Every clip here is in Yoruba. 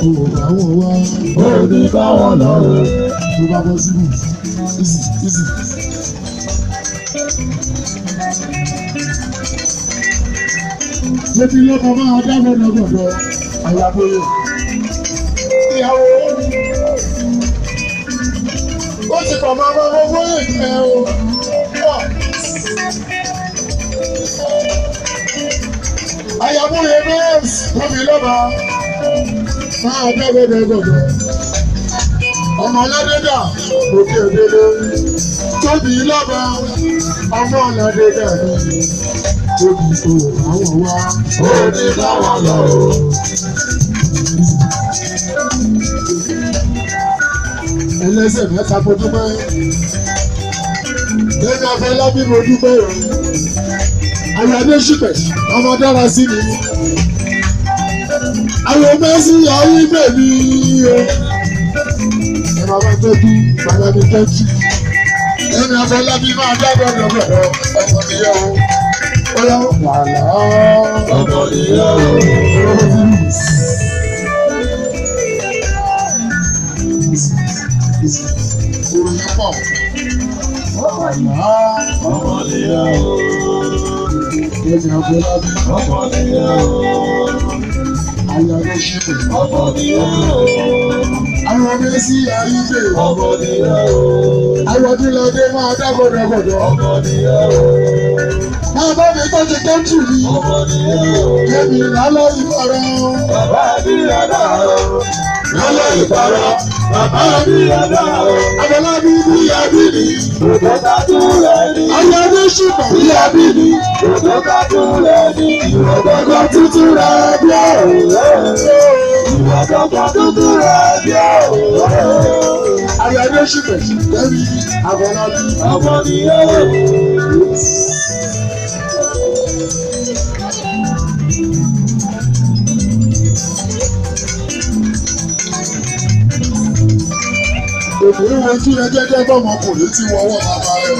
àwọn wa. Ó ní báwọn lọ o. Tó bá bọ́ síbù, easy. Lébi lọ́kọ máa dábọ̀ lọ́gbọ̀dọ̀ àyàbóyè. Ìyàwó ó ti pọ̀ máa bá owó ìgbẹ́ o. Àyàbóyè bẹ́ẹ̀sì tóbi lọ́ba máa dábọ̀ lọ́gbọ̀dọ̀. Ọmọ aládédà òkè òdèdè tóbi lọ́ba ọmọ aládédà ni. Tóbi tó àwọn wa. Ó ní báwọn lọ o. Ẹlẹ́sẹ̀ mẹ́ta mo dúpẹ́. Lẹ́nu Afọlábí mo dúpẹ́ o. Ayọ̀dé ṣìpẹ̀ ọmọ dára sí mi. Àwọn mẹ́sì ayé bèbí o. Ẹ máa bá tọ́jú bàbá mi tọ́jú. Lẹ́nu Afọlábí máa dábọ̀ lọ́gbọ̀dọ̀ ọmọ nìyẹn o. Oya wàhálà. Ọmọ nìyẹn o. Orin pọ̀. Wàhálà. Ọmọ nìyẹn o. Lẹ́nu Afọlábí. Ọmọ nìyẹn o. Ayọ̀dé ṣìpẹ̀. Ọmọ nìyẹn o. Àwọn mẹ́sì ayé bèbí. Ọmọ nìyẹn o. Ayọ̀dúnlọ́dé máa dábọ̀ lọ́gbọ̀dọ̀. Ọmọ nìyẹn o. Máa bá mi tọ́jú tọ́jú mi. Ọmọ nìyẹn o. Èmi lálọ́ ìfọ̀rọ̀. Bàbá mi yàrá o. Lálọ́ ìfọ̀rọ̀. Bàbá mi yàrá o. Afọlábí bí abí ni. Òjò ká tún lẹ̀ ní. Ayọ̀dé ṣìpẹ̀ bí abí ni. Òjò ká tún lẹ̀ ní. Ìrọ̀gbọ̀gbọ̀ tuntun rẹ̀ bí ọ̀rọ̀. Ìwàdọ̀gbọ̀ tuntun rẹ̀ bí òwúrọ̀. Ayọ̀dé ṣìpẹ̀ lẹ́bi Afọlábí. Ọmọ nìyẹn o. Obìnrin wo tún ẹ jẹ́jẹ́ bọ́mọkùnrin tí wọ́wọ́ bàbá rẹ̀.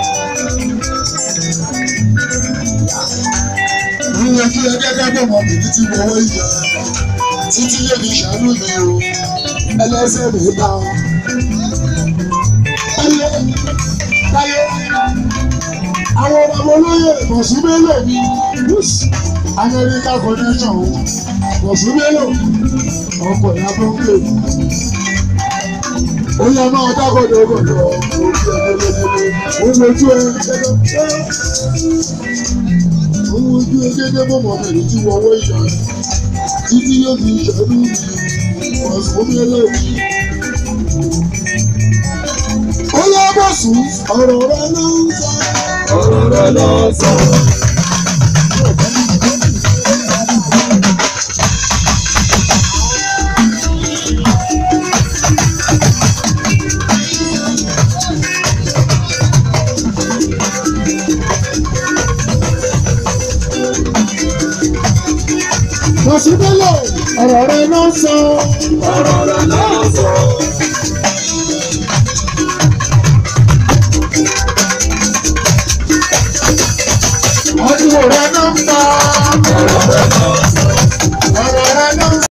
Obìnrin wo tún ẹ jẹ́jẹ́ bọ́mọkùnrin tí wọ́wọ́ ìyá rẹ̀. Títí yé mi ṣàánú mi o, ẹlẹ́sẹ̀ mi bá o. Táyé, àwọn ọmọ olóyè Mọ̀súmélò mi, Amẹ́ríkà connection o, Mọ̀súmélò, ọkọ̀ ìyá tó ń pè mí. Ó yẹ máa dágọ̀dọ̀ gọ̀dọ̀ òun ojú ẹ òun ojú ẹ gẹ́gẹ́ bọ́mọ bẹ̀rẹ̀ tí wọ́n wọ́ ìyá rẹ̀ títí yóò fi ìṣẹ́lú mi ọ̀sùn mi lẹ́yìn. Ó yẹ bọ̀sùn ọ̀rọ̀ rẹ̀ ló ń sọ. Ọ̀rọ̀ rẹ̀ ló ń sọ. Mọ̀súmélò ọ̀rọ̀ rẹ̀ ló ń sọ. Ọ̀rọ̀ rẹ̀ ló ń sọ.